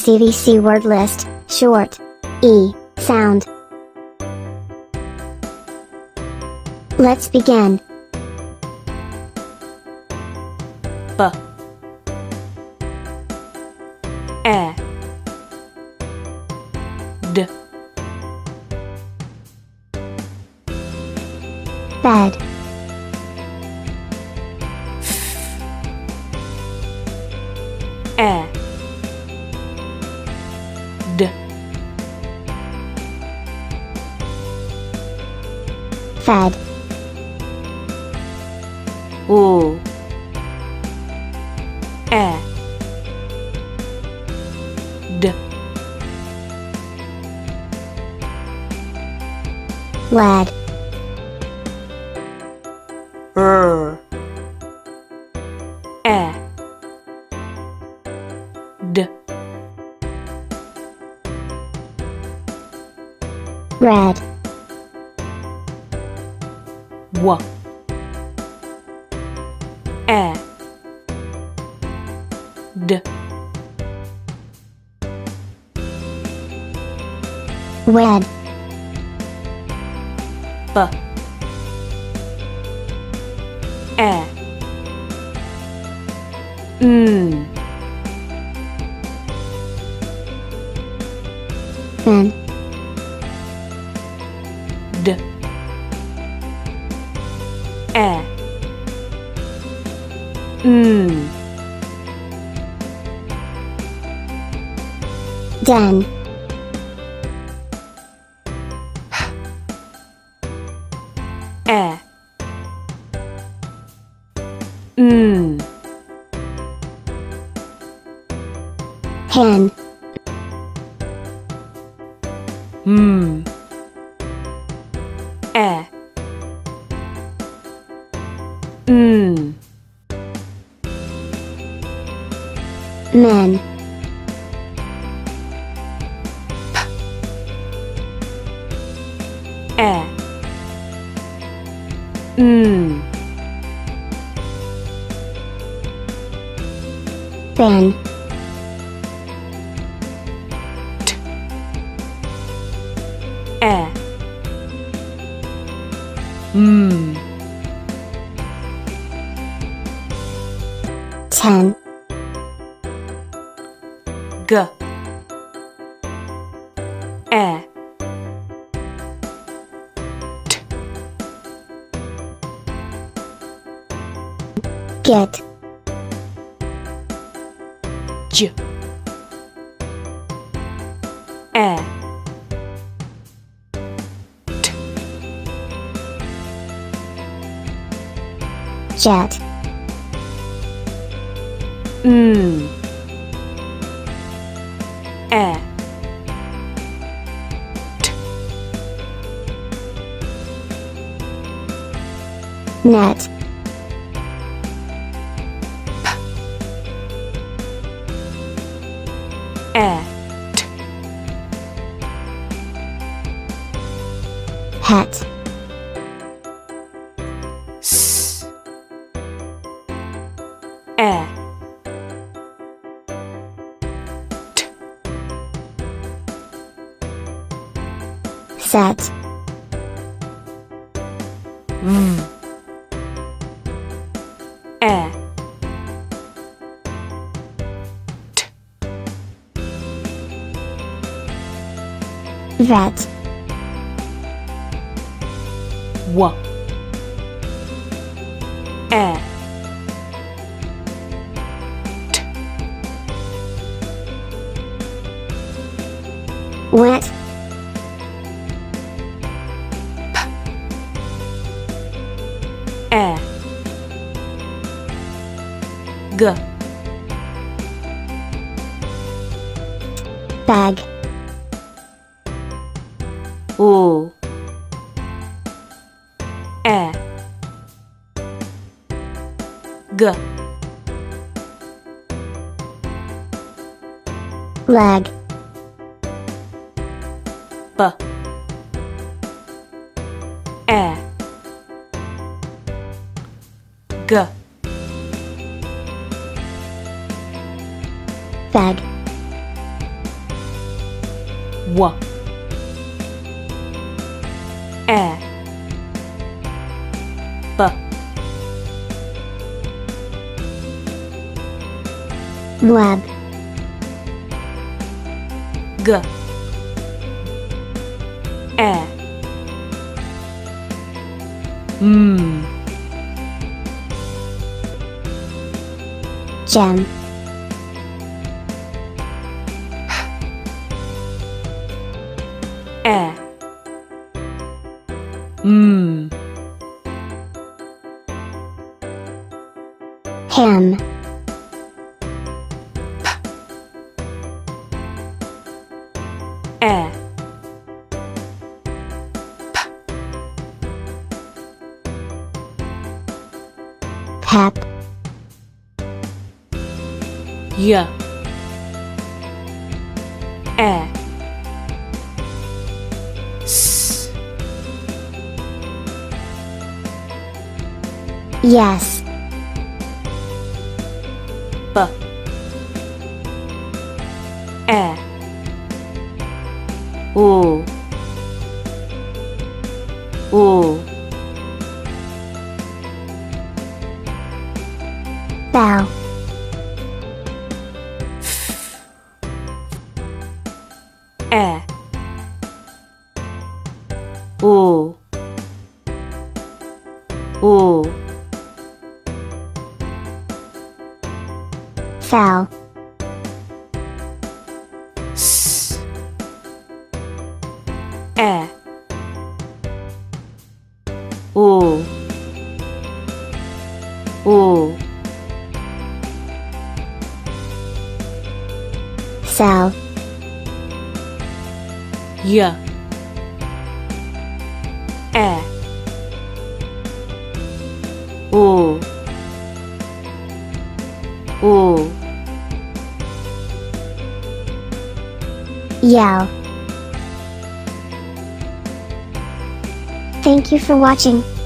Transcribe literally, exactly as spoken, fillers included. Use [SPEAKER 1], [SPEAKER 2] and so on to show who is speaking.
[SPEAKER 1] C V C word list, short. E, sound. Let's begin.
[SPEAKER 2] B, E, D,
[SPEAKER 1] Bed.
[SPEAKER 2] E, D,
[SPEAKER 1] Fed.
[SPEAKER 2] U, E, D,
[SPEAKER 1] Led.
[SPEAKER 2] R, E, D,
[SPEAKER 1] Red.
[SPEAKER 2] W, E, D,
[SPEAKER 1] Wed.
[SPEAKER 2] B, E, N,
[SPEAKER 1] Then.
[SPEAKER 2] D, E, N,
[SPEAKER 1] Den.
[SPEAKER 2] E, N,
[SPEAKER 1] Hen.
[SPEAKER 2] M, E, N,
[SPEAKER 1] Men.
[SPEAKER 2] E, N,
[SPEAKER 1] Ben.
[SPEAKER 2] T, E, M,
[SPEAKER 1] Ten.
[SPEAKER 2] G, E, T,
[SPEAKER 1] Get.
[SPEAKER 2] J, E, T,
[SPEAKER 1] Jet.
[SPEAKER 2] N, E, T,
[SPEAKER 1] Net.
[SPEAKER 2] E, T,
[SPEAKER 1] Het.
[SPEAKER 2] S, E, T,
[SPEAKER 1] Set.
[SPEAKER 2] V, E, T,
[SPEAKER 1] Vet.
[SPEAKER 2] W, E, T,
[SPEAKER 1] Wet.
[SPEAKER 2] E, G,
[SPEAKER 1] Bag.
[SPEAKER 2] U, E, G,
[SPEAKER 1] Leg.
[SPEAKER 2] B, E, G,
[SPEAKER 1] Bag.
[SPEAKER 2] W E B
[SPEAKER 1] Web.
[SPEAKER 2] G E M
[SPEAKER 1] Gem.
[SPEAKER 2] E M
[SPEAKER 1] Ham.
[SPEAKER 2] E
[SPEAKER 1] Pep.
[SPEAKER 2] Y E S
[SPEAKER 1] Yes.
[SPEAKER 2] B E O O
[SPEAKER 1] Bow.
[SPEAKER 2] E O O
[SPEAKER 1] Foul.
[SPEAKER 2] S E O O
[SPEAKER 1] Cell.
[SPEAKER 2] Y E O O
[SPEAKER 1] Yell. Thank you for watching.